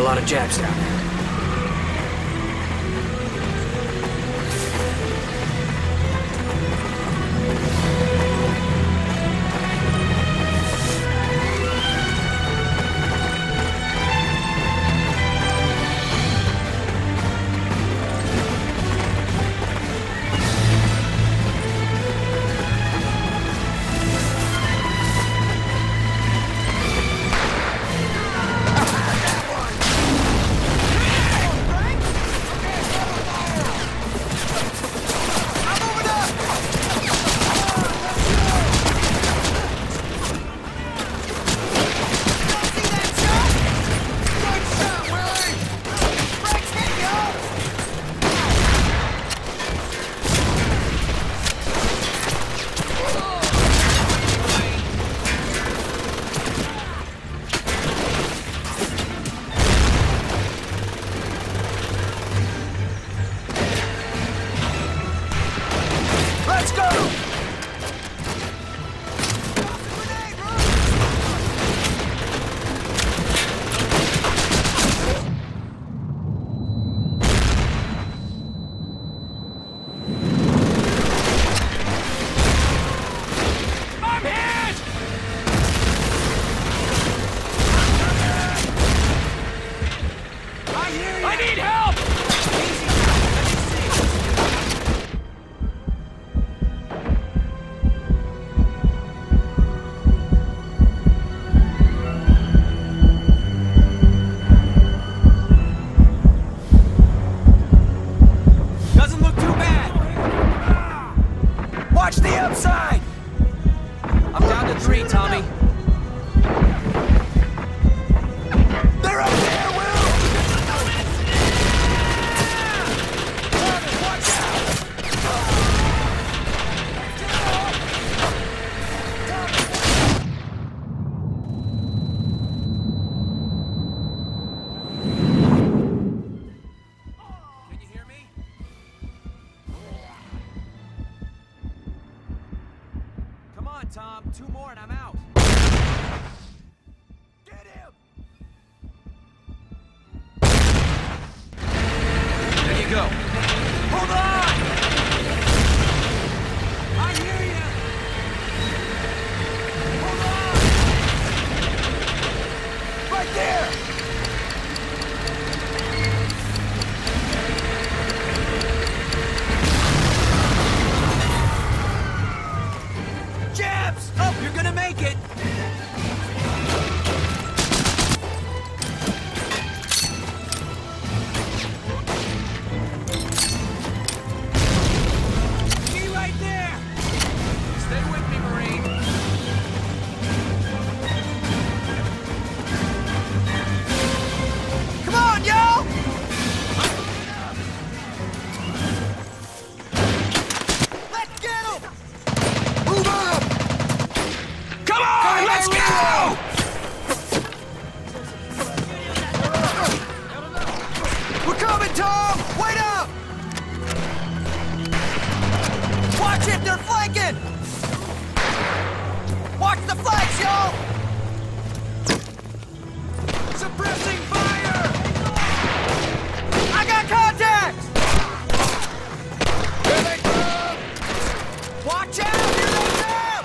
lot of Japs down there. Tom. 2 more and I'm out. Get him! There you go. Hold on! I hear you! Hold on! Right there! Oh, you're gonna make it! Be right there! Stay with me, Marine. Come on, y'all! Let's get him! Move up! Come on, let's go! We're coming, Tom! Wait up! Watch it, they're flanking! Watch the flanks, y'all! Suppressing fire! I got contacts! Here they come! Watch out! Here they come!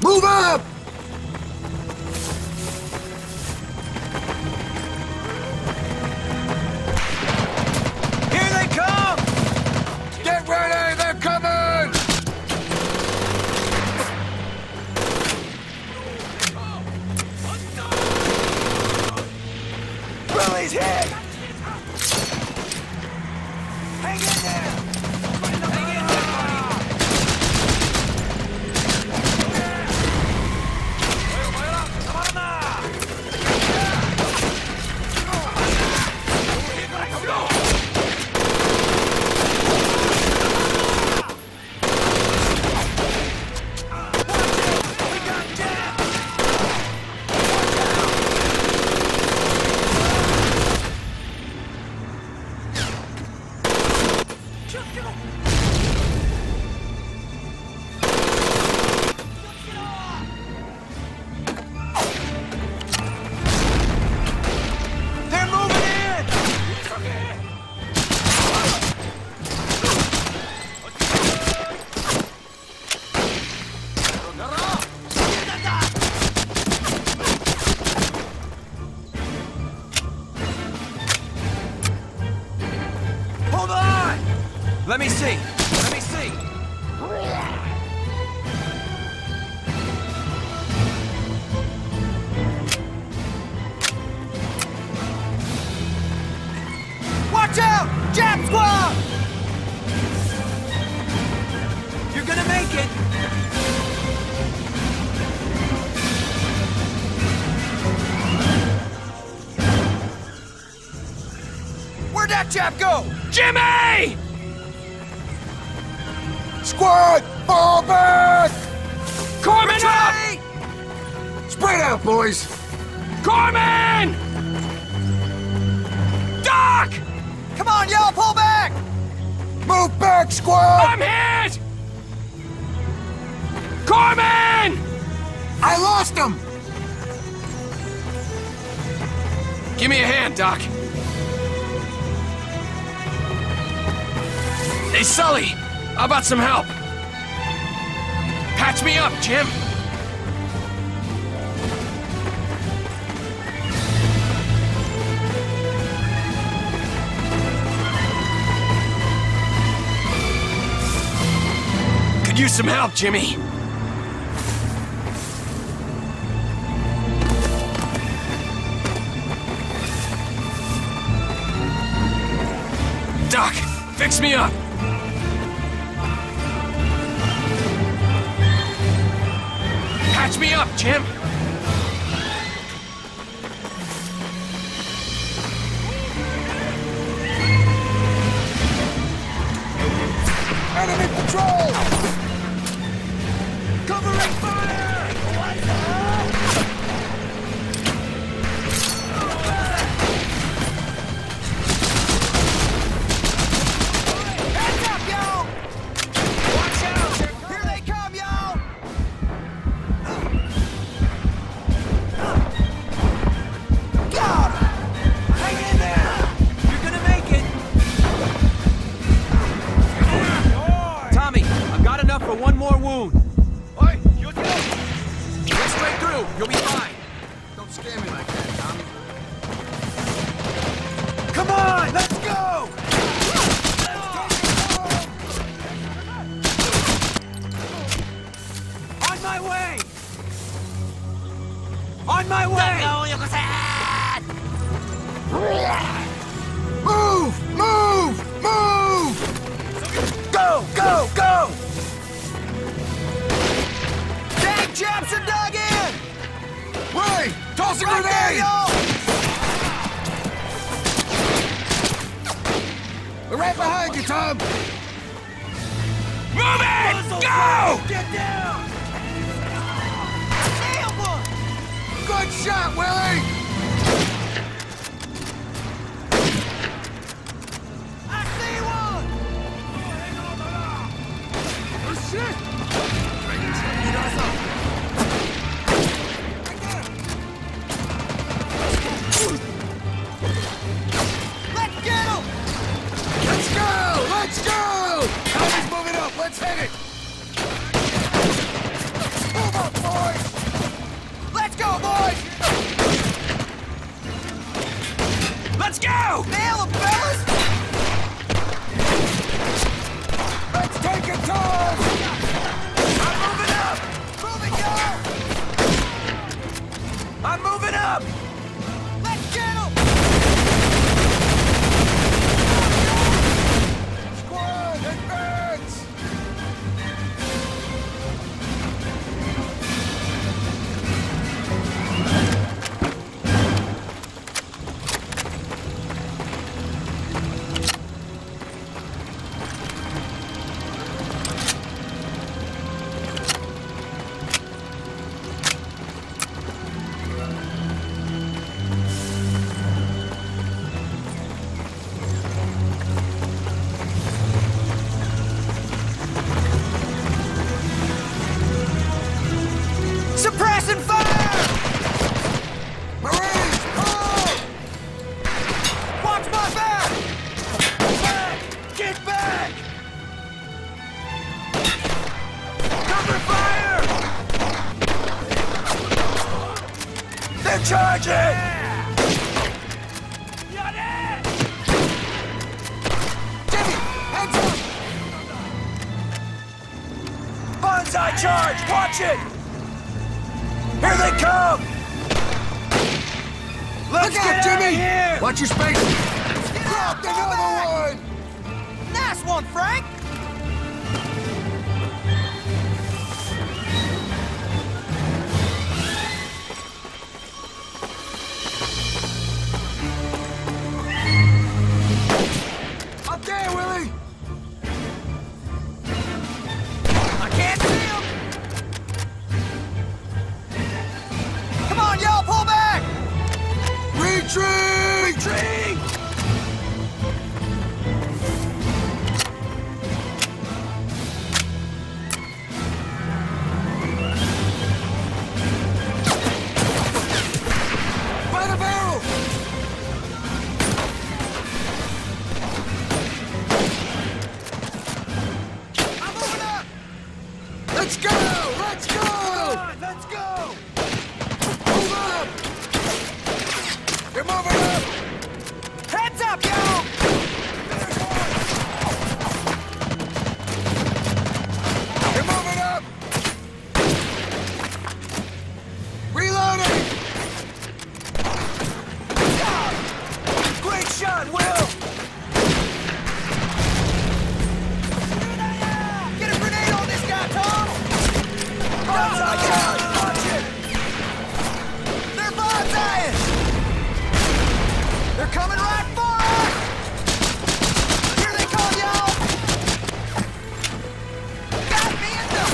Move up! Here they come! Get ready! They're coming! Willie's hit! Hang in there! Hang in there, they're moving in! Hold on! Let me see. Let me see. Watch out! Jap squad! You're gonna make it. Where'd that chap go? Jimmy! Squad! Fall back! Corman up! Spread out, boys! Corman! Doc! Come on, y'all, pull back! Move back, squad! I'm hit! Corman! I lost him! Give me a hand, Doc. Hey, Sully! How about some help? Patch me up, Jim! Could use some help, Jimmy. Doc, fix me up! Patch me up, Jim! Enemy patrol! Covering fire! Hands up, yo! Watch out! Here they come, yo! God! Hang in there! You're gonna make it! Tommy, I've got enough for one more wound. Oi, you go! Get straight through, you'll be fine. Don't scare me like that, Tommy. Come on, let's go! On my way! On my way! Move! Move! Move! Go, go, go! Tank chaps are dug in! Ray! Toss a Right there, grenade! yo! We're right behind you, Tom! Move it! Go! Get down! Nailed one! Good shot, Willie! I see one! Oh, shit! Let's get him! Let's go! Let's go! Tommy's moving up! Let's hit it! Suppressing fire! Marines, hold! Watch my back! Back! Get back! Cover fire! They're charging! Jimmy, heads up! Bonsai charge! Watch it! Here they come! Let's Look get out, Jimmy! out of here! Watch your space! Dropped another one! Nice one, Frank! Up there, Willie! I can't see him! Come on, y'all, pull back! Retreat! Retreat! By the barrel! I'm moving up! Let's go! Let's go! Come on, let's go! Move up! You're moving up! Heads up, y'all! You're moving up! Reloading! Great shot, Will! Get a grenade on this guy, Tom! Bonsai charge! Watch it! They're bonsaiing! They're coming right for us! Here they come, y'all! Got me in them!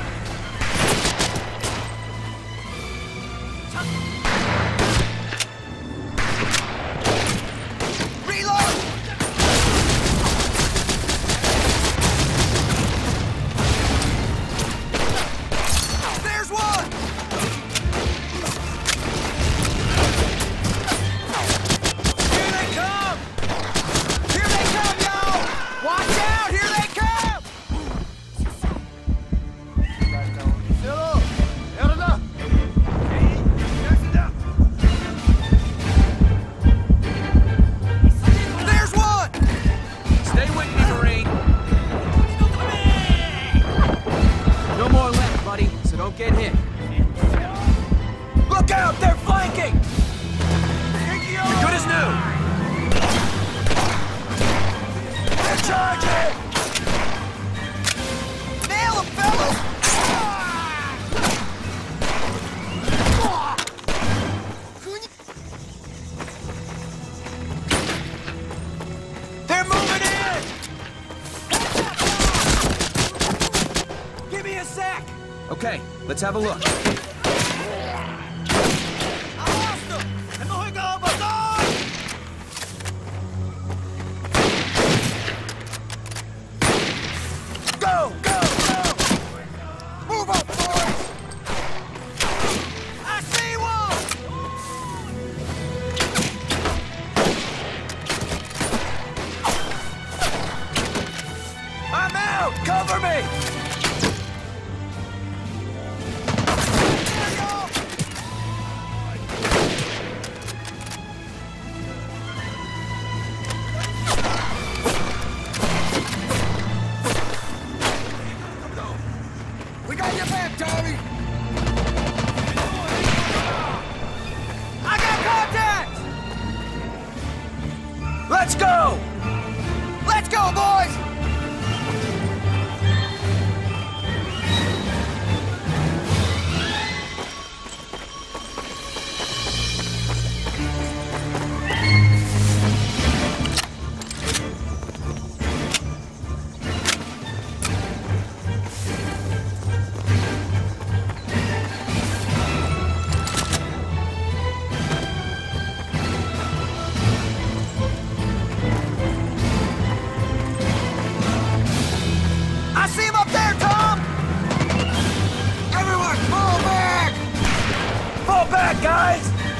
Reload! There's one! Here they come! Here they come, y'all! Watch out! Here they come! There's one! Stay with me, Marine. No more left, buddy, so don't get hit. Look out! They're flanking! You're good as new! They're charging! Nail them, fellas! They're moving in! Give me a sec! Okay, let's have a look. Go! Go! Go! Move up, boys! I see one! I'm out! Cover me! There you go! We got your back, Tommy! I got contact! Let's go! Let's go, boys! Fall back, guys!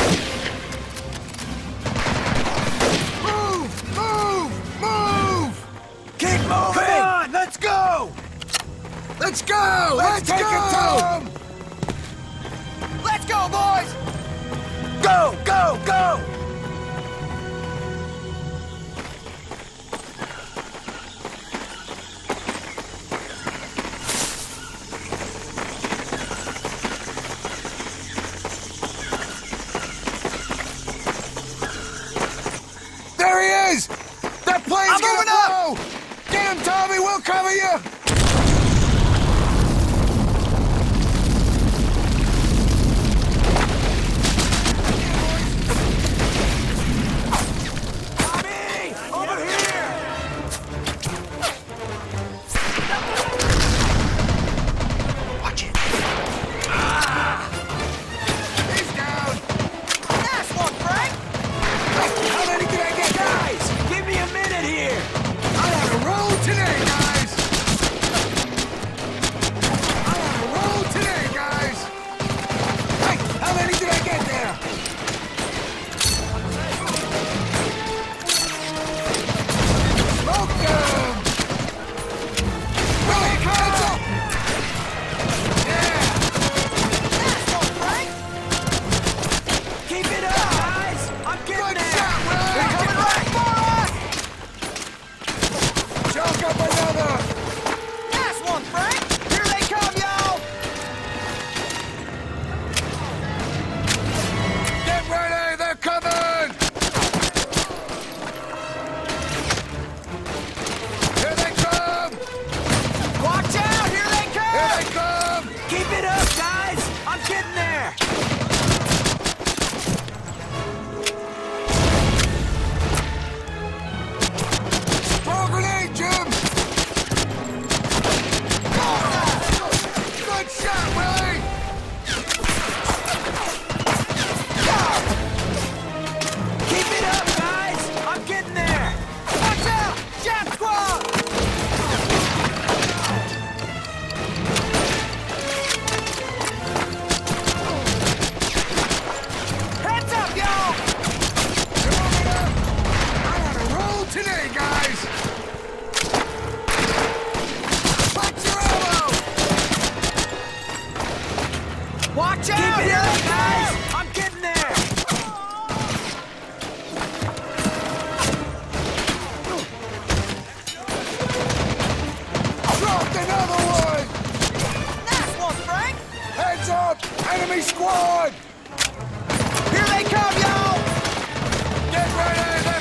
Move! Move! Move! Keep moving! Come on, let's go! Let's go! Let's take it, Tom! Let's go, boys! Go, go, go! There he is! That plane's gonna blow! Get him, Tommy! We'll cover you! Tommy! Over here! Watch it. He's down! Nice one, Frank! How many did I get, Guys, give me a minute here! I'm on a roll today, guys! I'm on a roll today, guys! Hey, how many did I get there? Smoke them! Willie, hands up! Yeah! That's one, Frank! Keep it up, guys! I'm getting Good there! shot, Willie! They're coming right for us! Choke up another! Nice one, Frank! Here they come, y'all! Get ready! They're coming! Here they come! Watch out! Here they Here come! they come! Keep it up, guys! I'm getting there! Throw a grenade, Jim! Good shot, Willie! Keep it up, guys! I'm getting there! Watch out! Jab squad! Heads up, y'all! Moving up! I'm on a roll today, guys! Watch your elbow! Watch out! Keep it up, guys! I'm getting there! Dropped another one! Nice one, Frank! Heads up! Enemy squad! Here they come, y'all! Get ready!